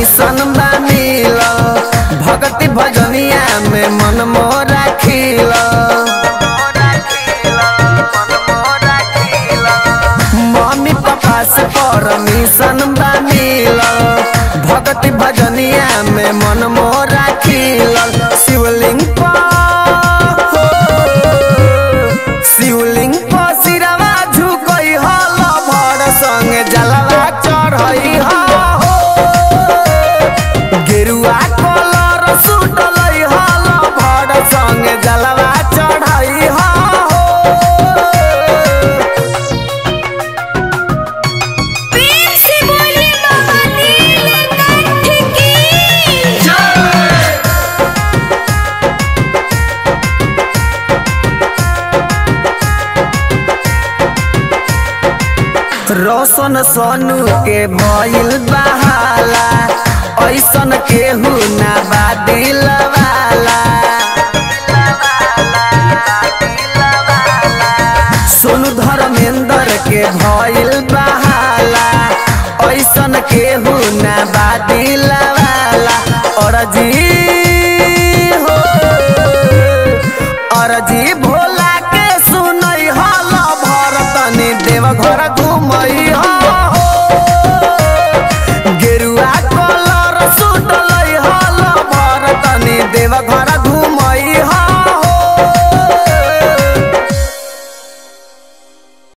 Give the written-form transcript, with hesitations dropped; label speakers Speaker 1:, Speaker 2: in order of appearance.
Speaker 1: permission बा मिल भक्ति भजनिया में मन मोरा खिल मम्मी पापा से परमिशन बा मिल भक्ति भजनिया में मन मोरा खिल शिवलिंग सिरवा झुकई हल भर संगे जलवा चढ़ई हो गेरुआ कलर सुटलई हल भर संगे जलवा चढ़ई हो रोशन सोनू के भइल बहाला ऐसा